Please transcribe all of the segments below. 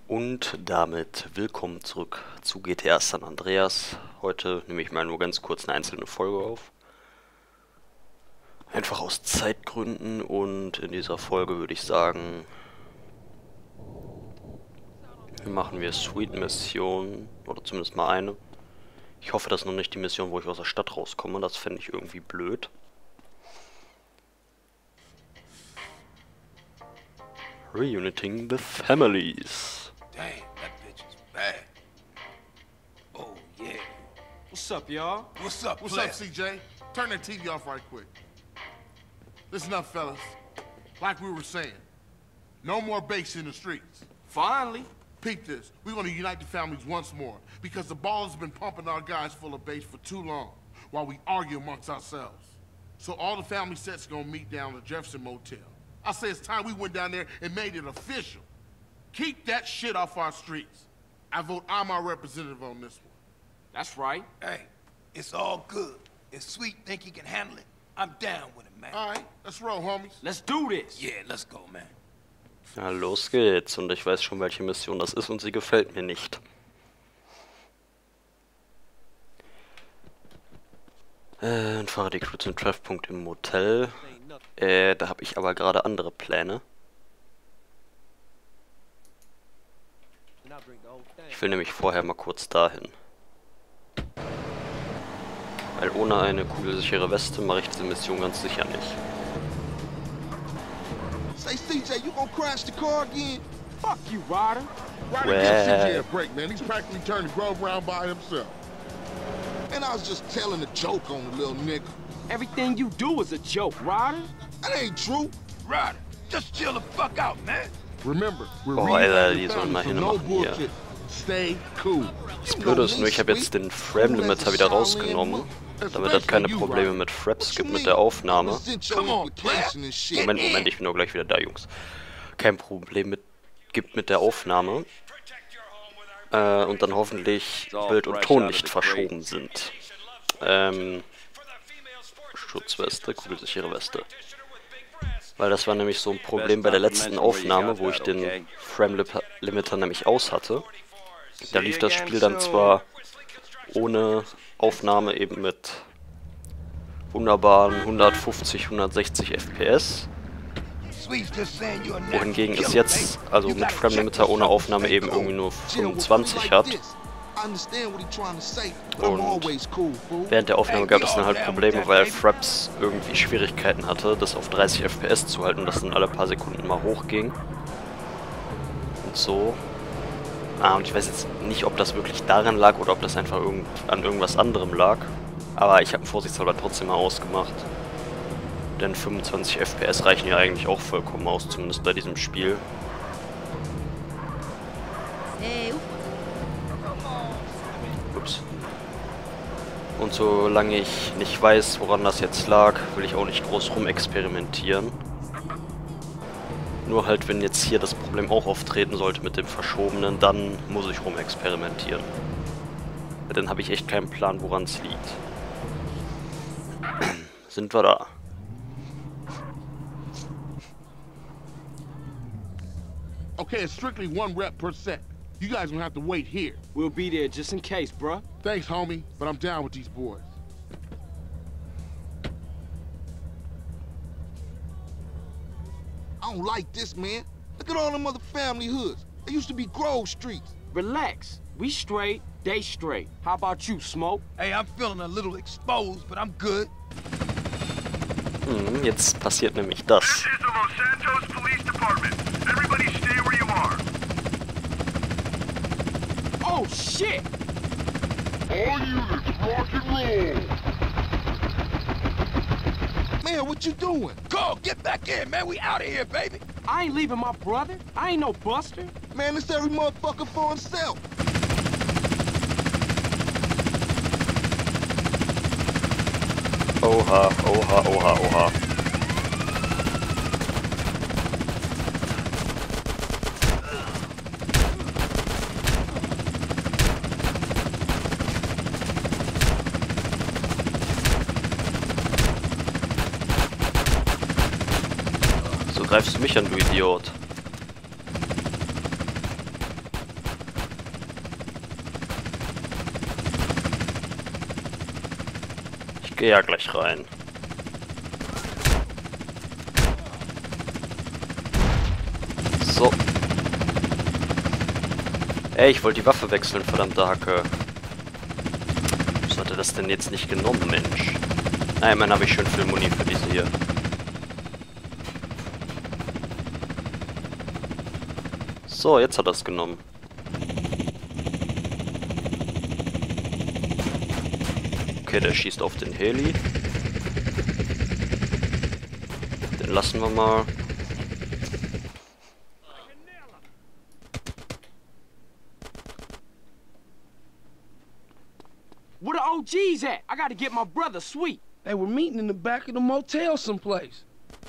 Und damit willkommen zurück zu GTA San Andreas. Heute nehme ich mal nur ganz kurz eine einzelne Folge auf. Einfach aus Zeitgründen, und in dieser Folge würde ich sagen, machen wir Sweet Mission, oder zumindest mal eine. Ich hoffe, das ist noch nicht die Mission, wo ich aus der Stadt rauskomme, das fände ich irgendwie blöd. Reuniting the Families. Damn, that bitch is bad. Oh, yeah. What's up, y'all? What's up, What's player? up, CJ? Turn that TV off right quick. Listen up, fellas. Like we were saying, no more base in the streets. Finally. Peep this. We're gonna unite the families once more, because the ballers have been pumping our guys full of base for too long, while we argue amongst ourselves. So all the family sets gonna meet down at the Jefferson Motel. I say it's time we went down there and made it official. Keep that shit off our streets. I vote I'm our representative on this one. That's right. Hey, it's all good. If Sweet think he can handle it, I'm down with it, man. All right, let's roll, homies. Let's do this. Yeah, let's go, man. Ja, los geht's. Und ich weiß schon, welche Mission das ist, und sie gefällt mir nicht. Und fahre die Crew zum Treffpunkt im Motel. Da habe ich aber gerade andere Pläne. Ich will nämlich vorher mal kurz dahin. Weil ohne eine kugelsichere Weste mache ich diese Mission ganz sicher nicht. Say, CJ, you gonna crash the car again? Fuck you, Ryder. Ryder, give CJ a break, man. He's practically turned the Grove around by himself. And I was just telling a joke on the little nigga. Everything you do is a joke, Ryder. That ain't true. Ryder, just chill the fuck out, man. Remember, we're Boah, Alter, reuniting die the sollen mal families, so no hinmachen hier. bullshit. Stay cool. Das Blöde ist nur, ich habe jetzt den Frame Limiter wieder rausgenommen, damit es keine Probleme mit Fraps gibt mit der Aufnahme. Moment, ich bin doch gleich wieder da, Jungs. Kein Problem gibt mit der Aufnahme. Und dann hoffentlich Bild und Ton nicht verschoben sind. Schutzweste, kugelsichere Weste. Weil das war nämlich so ein Problem bei der letzten Aufnahme, wo ich den Frame Limiter nämlich aus hatte. Da lief das Spiel dann zwar ohne Aufnahme eben mit wunderbaren 150, 160 FPS. Wohingegen es jetzt, also mit Frame Limiter ohne Aufnahme, eben irgendwie nur 25 hat. Und während der Aufnahme gab es dann halt Probleme, weil Fraps irgendwie Schwierigkeiten hatte, das auf 30 FPS zu halten, das dann alle paar Sekunden mal hochging. Und so. Und ich weiß jetzt nicht, ob das wirklich daran lag oder ob das einfach an irgendwas anderem lag. Aber ich habe vorsichtshalber trotzdem mal ausgemacht. Denn 25 FPS reichen ja eigentlich auch vollkommen aus, zumindest bei diesem Spiel. Ups. Und solange ich nicht weiß, woran das jetzt lag, will ich auch nicht groß rumexperimentieren. Nur halt, wenn jetzt hier das Problem auch auftreten sollte mit dem Verschobenen, dann muss ich rumexperimentieren. Dann habe ich echt keinen Plan, woran es liegt. Sind wir da? Okay, it's strictly 1 rep per set. You guys gonna have to wait here. We'll be there just in case, bruh. Thanks, homie, but I'm down with these boys. I don't like this, man. Look at all them other family hoods. They used to be Grove Streets. Relax. We straight, they straight. How about you, Smoke? Hey, I'm feeling a little exposed, but I'm good. Jetzt passiert nämlich das. This is the Los Santos Police Department. Everybody stay where you are. Oh, shit! All units, rock and roll! Man, what you doing? Go, get back in, man. We out of here, baby. I ain't leaving my brother. I ain't no buster. Man, it's every motherfucker for himself. Oha, oha, oha, oha. So greifst du mich an, du Idiot. Geh ja gleich rein. So. Ey, ich wollte die Waffe wechseln, verdammte Hacke. Was hat er das denn jetzt nicht genommen, Mensch? Nein, immerhin habe ich schön viel Muni für diese hier. So, jetzt hat er es genommen. Okay, der schießt auf den Heli. Den lassen wir mal. Where the OGs at? I gotta get my brother Sweet. They were meeting in the back of the motel someplace.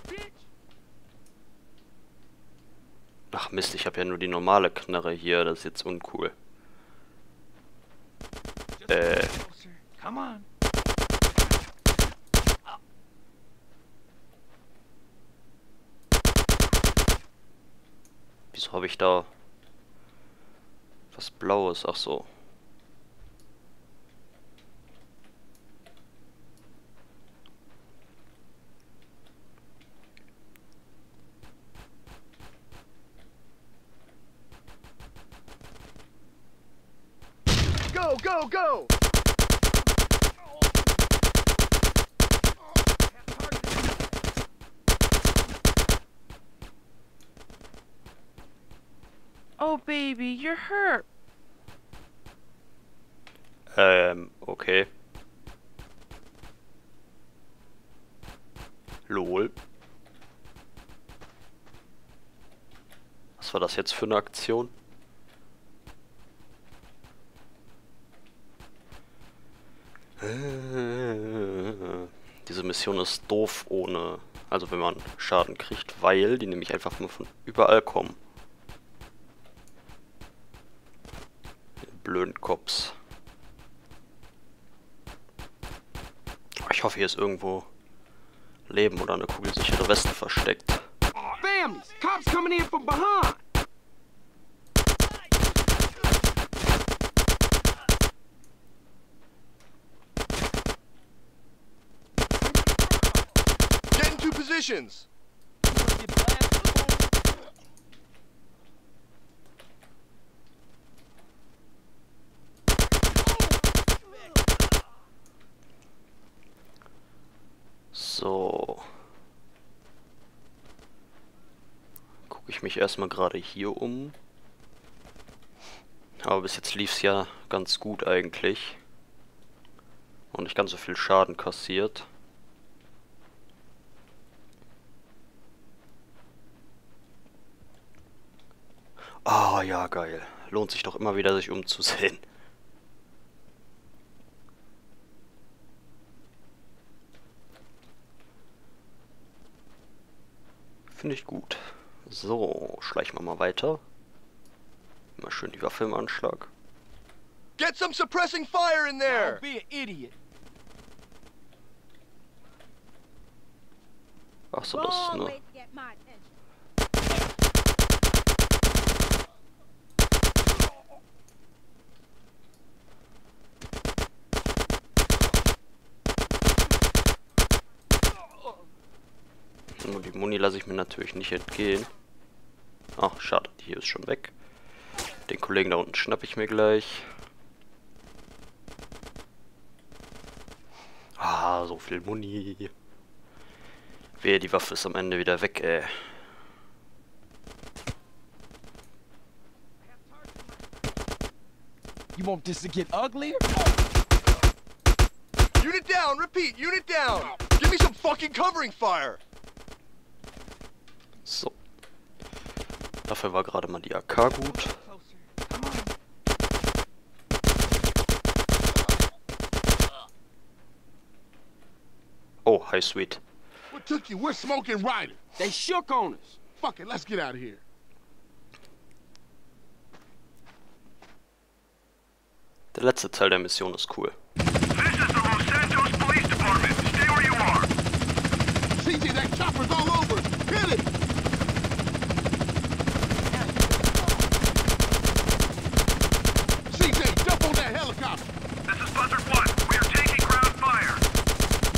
Ach Mist, ich habe ja nur die normale Knarre hier. Das ist jetzt uncool. Come on. Wieso habe ich da was Blaues? Ach so. Go, go, go! Oh, baby, you're hurt. Okay. Lol. Was war das jetzt für eine Aktion? Diese Mission ist doof ohne, also wenn man Schaden kriegt, weil die nämlich einfach nur von überall kommen. Die blöden Cops. Ich hoffe, hier ist irgendwo Leben oder eine kugelsichere Weste versteckt. Families! Cops coming in from behind! Get into positions! So. Gucke ich mich erstmal gerade hier um. Aber bis jetzt lief es ja ganz gut eigentlich. Und nicht ganz so viel Schaden kassiert. Ah, ja, geil. Lohnt sich doch immer wieder, sich umzusehen. Finde ich gut. So, schleichen wir mal weiter. Immer schön die Waffe im Anschlag. Get some suppressing fire in there! Don't be an idiot. Ach so, das ist eine... Nur die Muni lasse ich mir natürlich nicht entgehen. Ach, schade, die hier ist schon weg. Den Kollegen da unten schnapp ich mir gleich. Ah, so viel Muni. Wehe, die Waffe ist am Ende wieder weg, ey. You want this to get uglier? Unit down! Repeat, unit down! Give me some fucking covering fire! So. Dafür war gerade mal die AK gut. Oh, hi, sweet. What took you? We're smoking Ryder. They shook on us. Fuck it, let's get out of here. Der letzte Teil der Mission ist cool. This is the Los Santos Police Department. Stay where you are. CJ, that chopper's all over us. Hit it! CJ, jump on that helicopter! This is Buzzard 1. We are taking ground fire.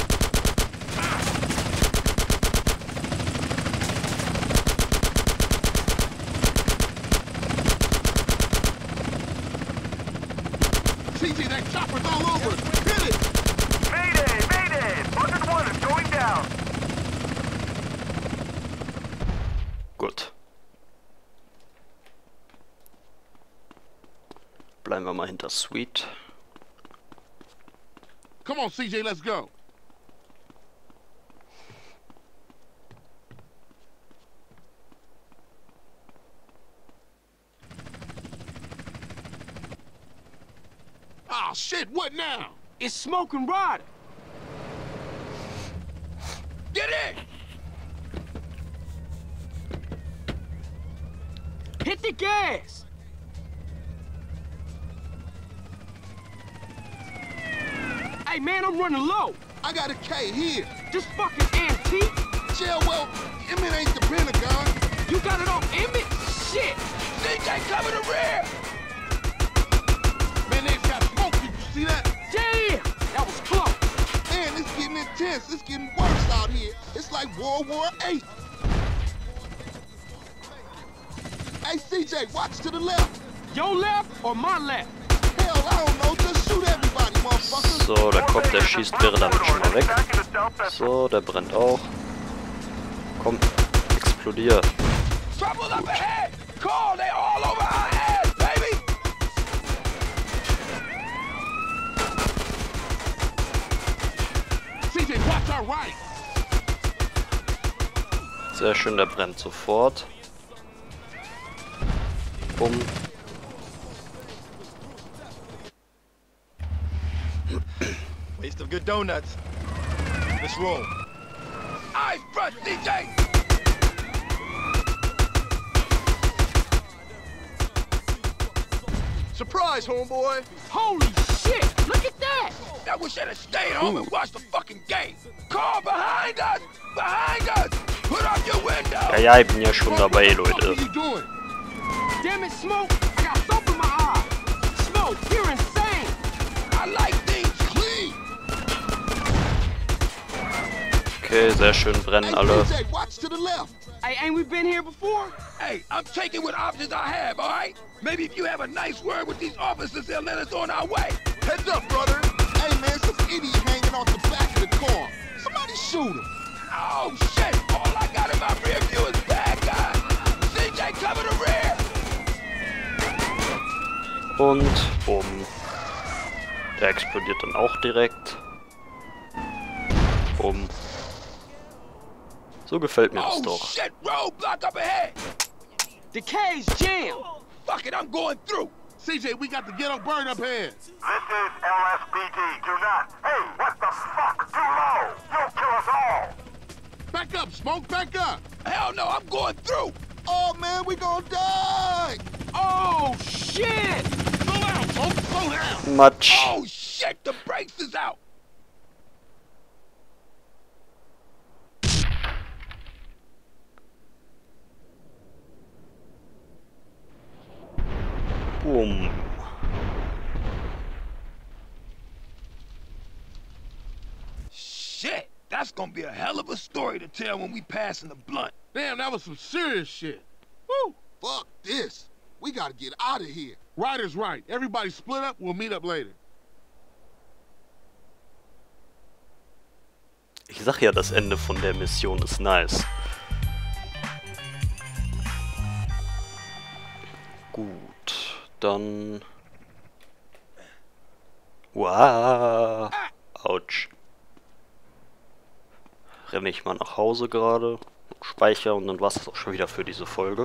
CJ, that chopper's all over. Hit it. Mayday! Mayday! Buzzard 1 is going down. Gut. Bleiben wir mal hinter Sweet. Come on, CJ, let's go. Oh, shit, what now? It's Smoke and Ryder. Get in! Hit the gas. Hey, man, I'm running low. I got a K here. This fucking antique. Yeah, well, Emmett ain't the Pentagon. You got it off Emmett? Shit. CJ, cover the rear! Man, they've got smoke. Did you see that? Damn, that was close. Man, it's getting intense. It's getting worse out here. It's like World War VIII. Hey, CJ, watch to the left. Your left or my left? Hell, I don't know. Just shoot everybody, motherfucker. So, der Kopf, der schießt, wäre damit schon mal weg. So, der brennt auch. Komm, explodier. Trouble up ahead! Call, they all over our heads, baby! CJ, watch our right. Sehr schön, der brennt sofort. Bumm. Waste of good donuts. Let's roll. Eyes front, CJ! Surprise, homeboy! Holy shit, look at that. I wish I'd have stayed home and watched the fucking game. Call behind us! Behind us! Put up your window! Ja, ich bin ja schon dabei, What Leute. are you doing? Damn it, Smoke. I got soap in my eye. Smoke, you're insane. I like things clean! Okay, sehr schön, brennen alle. Hey, CJ, watch to the left. Hey, ain't we been here before? Hey, I'm taking what options I have, alright? Maybe if you have a nice word with these officers, they'll let us on our way. Heads up, brother! Hey, man, some idiot hanging off the back of the car. Somebody shoot him. Oh, shit! All I got in my rear view is bad guys! CJ, cover the rear! Und bumm. Der explodiert dann auch direkt. Bumm. So gefällt mir das Oh, doch. shit! Roadblock up ahead! The K's jammed. Fuck it, I'm going through! CJ, we got the ghetto bird up here. This is LSPD. Do not. Hey, what the fuck? Too low. You'll kill us all. Back up, Smoke, back up. Hell no, I'm going through! Oh, man, we gonna die. Oh, shit. Slow down, Smoke, slow down. Matsch. Oh, shit! The brakes is out! Bumm. Shit! That's gonna be a hell of a story to tell when we pass in the blunt. Damn, that was some serious shit. Woo. Fuck this. We gotta get out of here. Ryder's right. Everybody split up. We'll meet up later. Ich sag ja, das Ende von der Mission ist nice. Gut, dann... Wow. Autsch. Renne ich mal nach Hause gerade, speichere und dann war es auch schon wieder für diese Folge.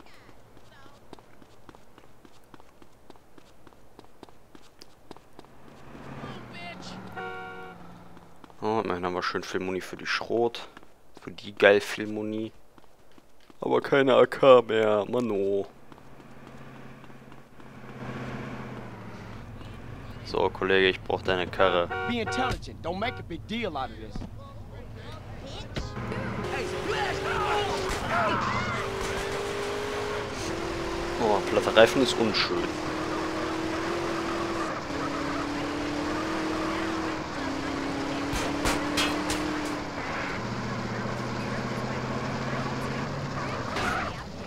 Oh, immerhin haben wir schön viel Muni für die Schrot. Für die geil viel Muni. Aber keine AK mehr, Mano. So, Kollege, ich brauche deine Karre. Be intelligent. Don't make a big deal out of this. Oh, platter Reifen ist unschön.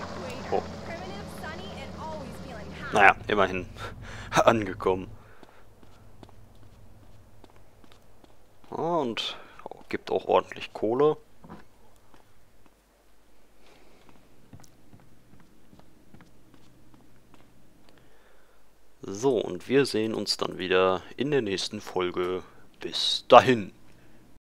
Oh. Naja, immerhin angekommen. und gibt auch ordentlich Kohle. So, und wir sehen uns dann wieder in der nächsten Folge. Bis dahin.